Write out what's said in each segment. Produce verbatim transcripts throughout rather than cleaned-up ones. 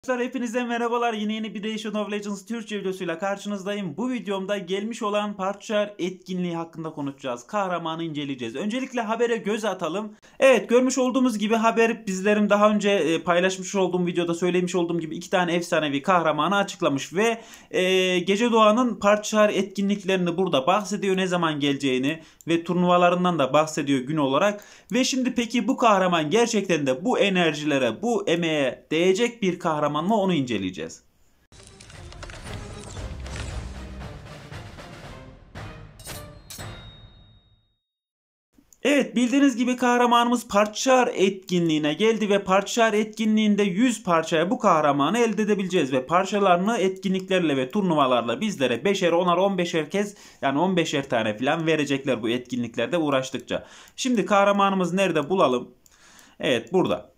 Arkadaşlar hepinize merhabalar. Yine yeni bir League of Legends Türkçe videosuyla karşınızdayım. Bu videomda gelmiş olan parçalar etkinliği hakkında konuşacağız. Kahramanı inceleyeceğiz. Öncelikle habere göz atalım. Evet, görmüş olduğumuz gibi haber bizlerim daha önce paylaşmış olduğum videoda söylemiş olduğum gibi iki tane efsanevi kahramanı açıklamış ve e, Gece Doğan'ın parçalar etkinliklerini burada bahsediyor, ne zaman geleceğini ve turnuvalarından da bahsediyor gün olarak. Ve şimdi peki bu kahraman gerçekten de bu enerjilere, bu emeğe değecek bir kahraman mı, onu inceleyeceğiz. Evet, bildiğiniz gibi kahramanımız parçalar etkinliğine geldi ve parçalar etkinliğinde yüz parçaya bu kahramanı elde edebileceğiz ve parçalarını etkinliklerle ve turnuvalarla bizlere beşer, onar, on beşer kez, yani on beşer tane falan verecekler bu etkinliklerde uğraştıkça. Şimdi kahramanımız nerede bulalım? Evet, burada.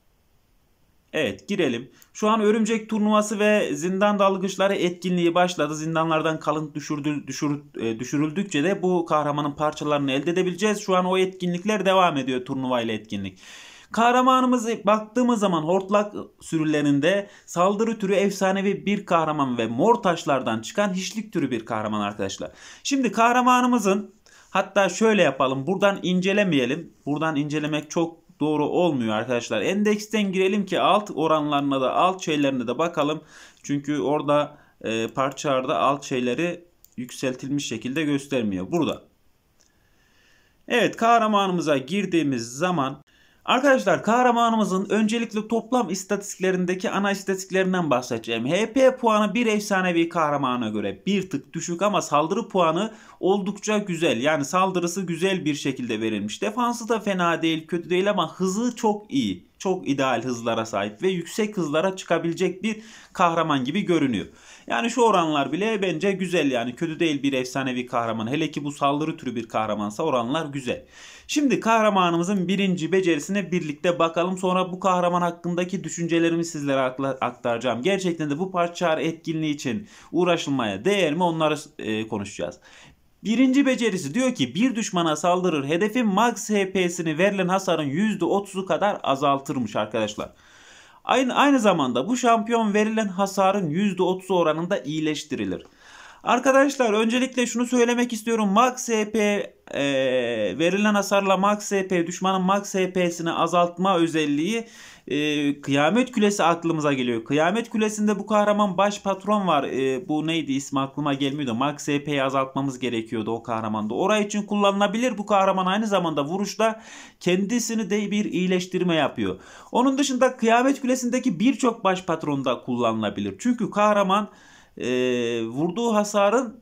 Evet, girelim. Şu an örümcek turnuvası ve zindan dalgıçları etkinliği başladı. Zindanlardan kalıntı düşürdü, düşür, e, düşürüldükçe de bu kahramanın parçalarını elde edebileceğiz. Şu an o etkinlikler devam ediyor, turnuva ile etkinlik. Kahramanımıza baktığımız zaman hortlak sürülerinde saldırı türü efsanevi bir kahraman ve mor taşlardan çıkan hiçlik türü bir kahraman arkadaşlar. Şimdi kahramanımızın, hatta şöyle yapalım, buradan incelemeyelim. Buradan incelemek çok doğru olmuyor arkadaşlar. Endeksten girelim ki alt oranlarına da, alt şeylerine de bakalım. Çünkü orada e, parçalarda alt şeyleri yükseltilmiş şekilde göstermiyor. Burada. Evet, kahramanımıza girdiğimiz zaman arkadaşlar, kahramanımızın öncelikle toplam istatistiklerindeki ana istatistiklerinden bahsedeceğim. H P puanı bir efsanevi kahramana göre bir tık düşük ama saldırı puanı oldukça güzel. Yani saldırısı güzel bir şekilde verilmiş. Defansı da fena değil, kötü değil ama hızı çok iyi. Çok ideal hızlara sahip ve yüksek hızlara çıkabilecek bir kahraman gibi görünüyor. Yani şu oranlar bile bence güzel, yani kötü değil bir efsanevi kahraman. Hele ki bu saldırı türü bir kahramansa oranlar güzel. Şimdi kahramanımızın birinci becerisine birlikte bakalım. Sonra bu kahraman hakkındaki düşüncelerimi sizlere aktaracağım. Gerçekten de bu parça etkinliği için uğraşılmaya değer mi, onları e, konuşacağız. Birinci becerisi diyor ki bir düşmana saldırır, hedefin max H P'sini verilen hasarın yüzde otuzu kadar azaltırmış arkadaşlar. Aynı, aynı zamanda bu şampiyon verilen hasarın yüzde otuzu oranında iyileştirilir. Arkadaşlar öncelikle şunu söylemek istiyorum. Max H P e, verilen hasarla Max H P, düşmanın Max H P'sini azaltma özelliği e, Kıyamet Külesi aklımıza geliyor. Kıyamet Kulesi'nde bu kahraman baş patron var. E, bu neydi, ismi aklıma gelmiyordu. Max H P'yi azaltmamız gerekiyordu o kahramanda. Oraya için kullanılabilir. Bu kahraman aynı zamanda vuruşta kendisini de bir iyileştirme yapıyor. Onun dışında Kıyamet Kulesi'ndeki birçok baş patron da kullanılabilir. Çünkü kahraman e, vurduğu hasarın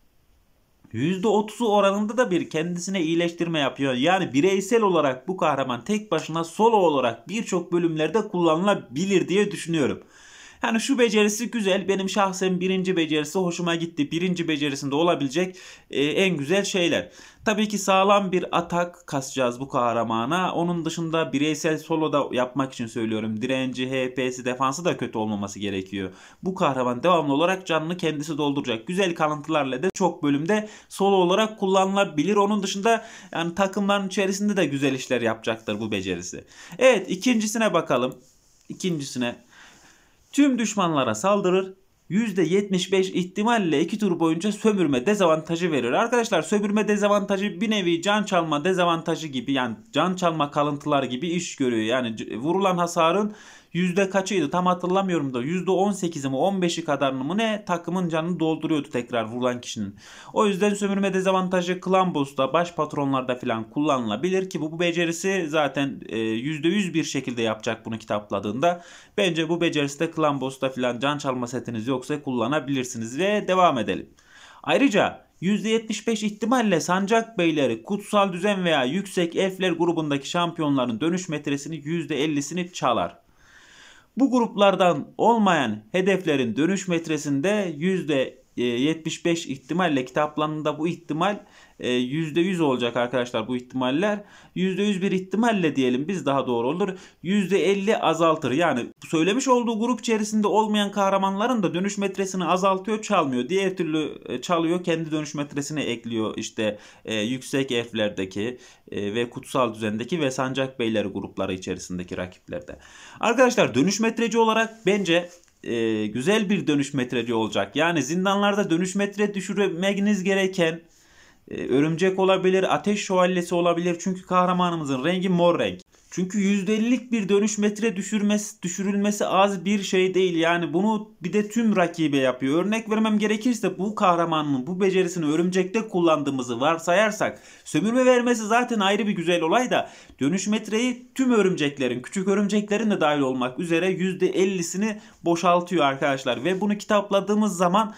yüzde otuzu oranında da bir kendisine iyileştirme yapıyor. Yani bireysel olarak bu kahraman tek başına solo olarak birçok bölümlerde kullanılabilir diye düşünüyorum. Yani şu becerisi güzel. Benim şahsen birinci becerisi hoşuma gitti. Birinci becerisinde olabilecek e, en güzel şeyler. Tabii ki sağlam bir atak kasacağız bu kahramana. Onun dışında bireysel solo da yapmak için söylüyorum. Direnci, H P'si, defansı da kötü olmaması gerekiyor. Bu kahraman devamlı olarak canını kendisi dolduracak. Güzel kalıntılarla da çok bölümde solo olarak kullanılabilir. Onun dışında yani takımların içerisinde de güzel işler yapacaktır bu becerisi. Evet, ikincisine bakalım. İkincisine. Tüm düşmanlara saldırır. yüzde yetmiş beş ihtimalle iki tur boyunca sömürme dezavantajı verir. Arkadaşlar, sömürme dezavantajı bir nevi can çalma dezavantajı gibi, yani can çalma kalıntılar gibi iş görüyor. Yani vurulan hasarın yüzde kaçıydı tam hatırlamıyorum da yüzde on sekizi mi on beşi kadarını mı ne takımın canını dolduruyordu tekrar vurulan kişinin. O yüzden sömürme dezavantajı Clan Boss'ta, baş patronlarda falan kullanılabilir ki bu, bu becerisi zaten e, yüzde yüz bir şekilde yapacak bunu kitapladığında. Bence bu becerisi de Clan Boss'ta falan can çalma setiniz yoksa kullanabilirsiniz ve devam edelim. Ayrıca yüzde yetmiş beş ihtimalle sancak beyleri, kutsal düzen veya yüksek elfler grubundaki şampiyonların dönüş metresini yüzde ellisini çalar. Bu gruplardan olmayan hedeflerin dönüş metresinde yüzde yetmiş beş ihtimalle kitaplarında bu ihtimal yüzde yüz olacak arkadaşlar bu ihtimaller. yüzde yüz bir ihtimalle diyelim biz daha doğru olur. yüzde elli azaltır. Yani söylemiş olduğu grup içerisinde olmayan kahramanların da dönüş metresini azaltıyor, çalmıyor. Diğer türlü çalıyor, kendi dönüş metresine ekliyor işte e, yüksek F'lerdeki e, ve kutsal düzendeki ve sancak beyleri grupları içerisindeki rakiplerde. Arkadaşlar dönüş metreci olarak bence e, güzel bir dönüş metreci olacak. Yani zindanlarda dönüş metre düşürmeniz gereken e, örümcek olabilir, ateş şövalyesi olabilir. Çünkü kahramanımızın rengi mor renk. Çünkü yüzde ellilik bir dönüş metre düşürmesi, düşürülmesi az bir şey değil. Yani bunu bir de tüm rakibe yapıyor. Örnek vermem gerekirse bu kahramanın bu becerisini örümcekte kullandığımızı varsayarsak sömürme vermesi zaten ayrı bir güzel olay da dönüş metreyi tüm örümceklerin, küçük örümceklerin de dahil olmak üzere yüzde ellisini boşaltıyor arkadaşlar. Ve bunu kitapladığımız zaman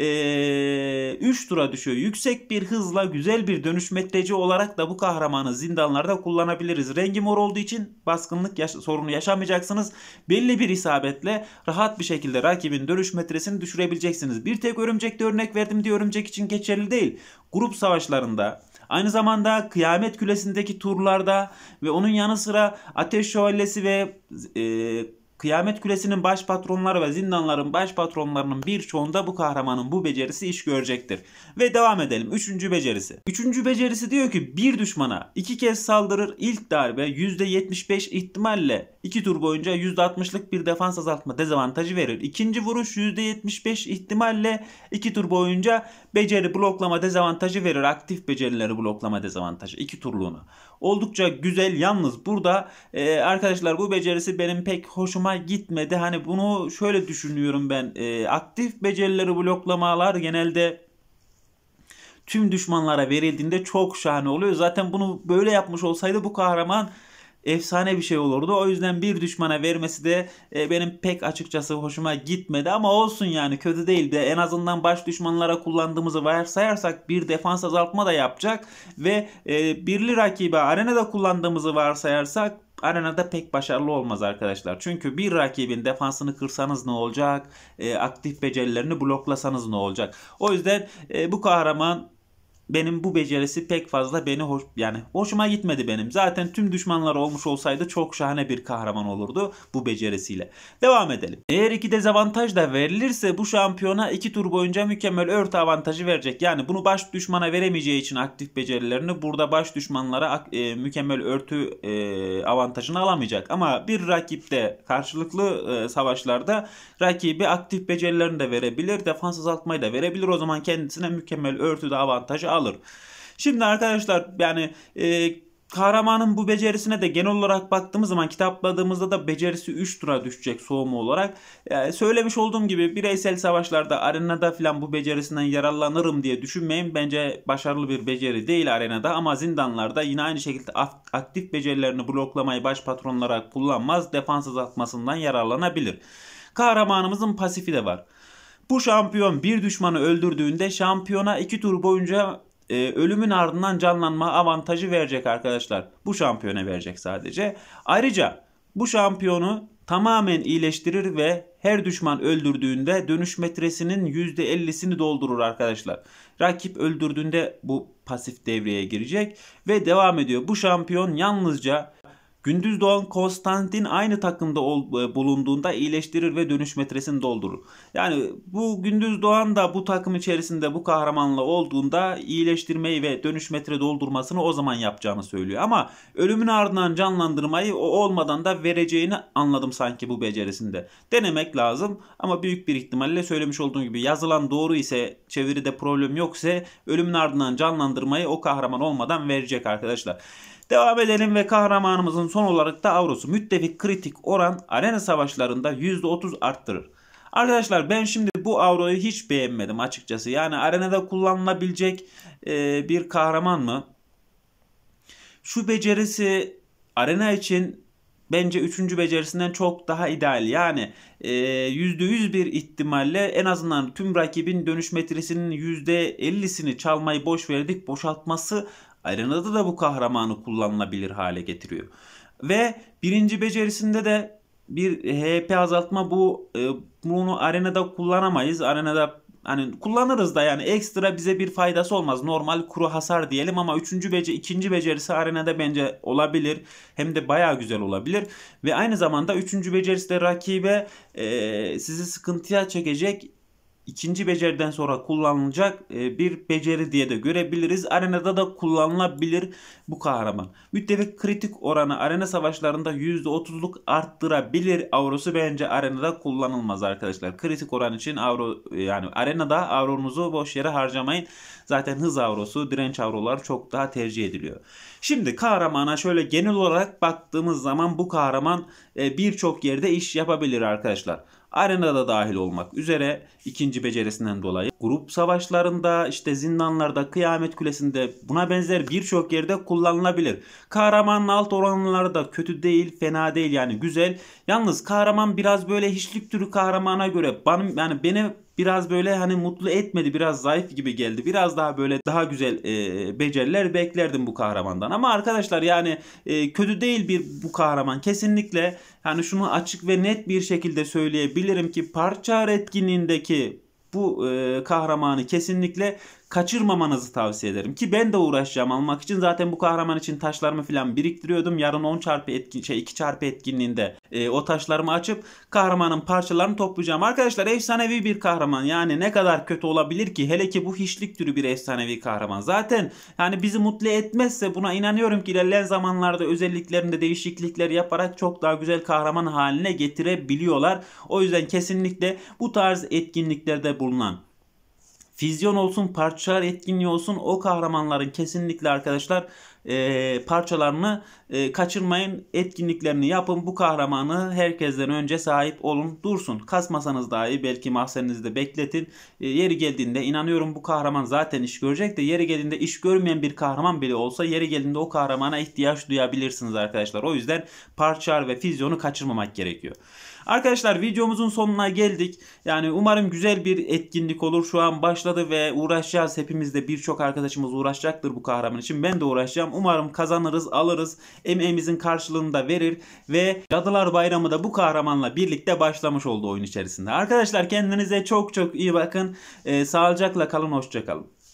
ee, üç tura düşüyor. Yüksek bir hızla güzel bir dönüş metreci olarak da bu kahramanı zindanlarda kullanabiliriz. Rengi mor olduğu için baskınlık yaş- sorunu yaşamayacaksınız. Belli bir isabetle rahat bir şekilde rakibin dönüş metresini düşürebileceksiniz. Bir tek örümcekte örnek verdim diye örümcek için geçerli değil. Grup savaşlarında, aynı zamanda Kıyamet Kulesi'ndeki turlarda ve onun yanı sıra Ateş Şövalyesi ve e, Kıyamet Kulesi'nin baş patronları ve zindanların baş patronlarının birçoğunda bu kahramanın bu becerisi iş görecektir. Ve devam edelim. Üçüncü becerisi. Üçüncü becerisi diyor ki bir düşmana iki kez saldırır. İlk darbe yüzde yetmiş beş ihtimalle iki tur boyunca yüzde altmışlık bir defans azaltma dezavantajı verir. İkinci vuruş yüzde yetmiş beş ihtimalle iki tur boyunca beceri bloklama dezavantajı verir. Aktif becerileri bloklama dezavantajı. iki turluğunu. Oldukça güzel. Yalnız burada e, arkadaşlar bu becerisi benim pek hoşuma gitmedi. Hani bunu şöyle düşünüyorum ben. E, aktif becerileri bloklamalar genelde tüm düşmanlara verildiğinde çok şahane oluyor. Zaten bunu böyle yapmış olsaydı bu kahraman efsane bir şey olurdu. O yüzden bir düşmana vermesi de e, benim pek açıkçası hoşuma gitmedi. Ama olsun yani kötü değil de en azından baş düşmanlara kullandığımızı varsayarsak bir defans azaltma da yapacak. Ve e, birli rakibe arenada kullandığımızı varsayarsak arenada pek başarılı olmaz arkadaşlar. Çünkü bir rakibin defansını kırsanız ne olacak? E, aktif becerilerini bloklasanız ne olacak? O yüzden e, bu kahraman benim bu becerisi pek fazla beni hoş yani hoşuma gitmedi benim. Zaten tüm düşmanlar olmuş olsaydı çok şahane bir kahraman olurdu bu becerisiyle. Devam edelim. Eğer iki dezavantaj da verilirse bu şampiyona iki tur boyunca mükemmel örtü avantajı verecek. Yani bunu baş düşmana veremeyeceği için aktif becerilerini burada baş düşmanlara e, mükemmel örtü e, avantajını alamayacak. Ama bir rakipte karşılıklı e, savaşlarda rakibi aktif becerilerini de verebilir. Defans azaltmayı da verebilir. O zaman kendisine mükemmel örtü de avantajı alır. Şimdi arkadaşlar yani e, kahramanın bu becerisine de genel olarak baktığımız zaman kitapladığımızda da becerisi üç tura düşecek soğuma olarak. Yani söylemiş olduğum gibi bireysel savaşlarda arenada falan bu becerisinden yararlanırım diye düşünmeyin. Bence başarılı bir beceri değil arenada ama zindanlarda yine aynı şekilde aktif becerilerini bloklamayı baş patronlara kullanmaz. Defans azaltmasından yararlanabilir. Kahramanımızın pasifi de var. Bu şampiyon bir düşmanı öldürdüğünde şampiyona iki tur boyunca e, ölümün ardından canlanma avantajı verecek arkadaşlar. Bu şampiyona verecek sadece. Ayrıca bu şampiyonu tamamen iyileştirir ve her düşman öldürdüğünde dönüş metresinin yüzde ellisini doldurur arkadaşlar. Rakip öldürdüğünde bu pasif devreye girecek ve devam ediyor. Bu şampiyon yalnızca gündüz doğan Konstantin aynı takımda ol, bulunduğunda iyileştirir ve dönüş metresini doldurur. Yani bu gündüz doğan da bu takım içerisinde bu kahramanla olduğunda iyileştirmeyi ve dönüş metre doldurmasını o zaman yapacağını söylüyor. Ama ölümün ardından canlandırmayı o olmadan da vereceğini anladım sanki bu becerisinde. Denemek lazım ama büyük bir ihtimalle söylemiş olduğum gibi yazılan doğru ise çeviride problem yoksa ölümün ardından canlandırmayı o kahraman olmadan verecek arkadaşlar. Devam edelim ve kahramanımızın son olarak da avrosu. Müttefik kritik oran arena savaşlarında yüzde otuz arttırır. Arkadaşlar ben şimdi bu avroyu hiç beğenmedim açıkçası. Yani arenada kullanılabilecek e, bir kahraman mı? Şu becerisi arena için bence üçüncü becerisinden çok daha ideal. Yani e, yüzde yüz bir ihtimalle en azından tüm rakibin dönüş metresinin yüzde ellisini çalmayı boş verdik. Boşaltması arenada da bu kahramanı kullanılabilir hale getiriyor. Ve birinci becerisinde de bir H P azaltma bu e, bunu arenada kullanamayız. Arenada hani kullanırız da, yani ekstra bize bir faydası olmaz. Normal kuru hasar diyelim ama üçüncü bece ikinci becerisi arenada bence olabilir. Hem de bayağı güzel olabilir. Ve aynı zamanda üçüncü becerisi de rakibe e, sizi sıkıntıya çekecek, İkinci beceriden sonra kullanılacak e, bir beceri diye de görebiliriz. Arenada da kullanılabilir bu kahraman. Müttefik kritik oranı arena savaşlarında yüzde otuzluk arttırabilir. Avrosu bence arenada kullanılmaz arkadaşlar. Kritik oran için avro, yani arenada avronuzu boş yere harcamayın. Zaten hız avrosu, direnç avroları çok daha tercih ediliyor. Şimdi kahramana şöyle genel olarak baktığımız zaman bu kahraman e, birçok yerde iş yapabilir arkadaşlar. Arenada dahil olmak üzere ikinci becerisinden dolayı grup savaşlarında, işte zindanlarda, kıyamet kulesinde, buna benzer birçok yerde kullanılabilir. Kahramanın alt oranları da kötü değil, fena değil, yani güzel. Yalnız kahraman biraz böyle hiçlik türü kahramana göre benim, yani beni biraz böyle hani mutlu etmedi. Biraz zayıf gibi geldi. Biraz daha böyle daha güzel e, beceriler beklerdim bu kahramandan. Ama arkadaşlar yani e, kötü değil bir bu kahraman. Kesinlikle hani şunu açık ve net bir şekilde söyleyebilirim ki parça etkinliğindeki bu e, kahramanı kesinlikle kaçırmamanızı tavsiye ederim. Ki ben de uğraşacağım almak için. Zaten bu kahraman için taşlarımı falan biriktiriyordum. Yarın on çarpı etkin şey iki çarpı etkinliğinde e, o taşlarımı açıp kahramanın parçalarını toplayacağım. Arkadaşlar efsanevi bir kahraman. Yani ne kadar kötü olabilir ki? Hele ki bu hiçlik türü bir efsanevi kahraman. Zaten yani bizi mutlu etmezse buna inanıyorum ki ilerleyen zamanlarda özelliklerinde değişiklikler yaparak çok daha güzel kahraman haline getirebiliyorlar. O yüzden kesinlikle bu tarz etkinliklerde bulunan füzyon olsun, parçalar etkinliği olsun, o kahramanların kesinlikle arkadaşlar e, parçalarını e, kaçırmayın. Etkinliklerini yapın. Bu kahramanı herkesten önce sahip olun. Dursun. Kasmasanız dahi belki mahzeninizde bekletin. E, yeri geldiğinde inanıyorum bu kahraman zaten iş görecek de, yeri geldiğinde iş görmeyen bir kahraman bile olsa yeri geldiğinde o kahramana ihtiyaç duyabilirsiniz arkadaşlar. O yüzden parçalar ve füzyonu kaçırmamak gerekiyor. Arkadaşlar videomuzun sonuna geldik. Yani umarım güzel bir etkinlik olur. Şu an başladı ve uğraşacağız. Hepimiz de, birçok arkadaşımız uğraşacaktır bu kahraman için. Ben de uğraşacağım. Umarım kazanırız, alırız. Emeğimizin karşılığını da verir ve Cadılar Bayramı da bu kahramanla birlikte başlamış oldu oyun içerisinde. Arkadaşlar kendinize çok çok iyi bakın. Ee, sağlıcakla kalın, hoşça kalın.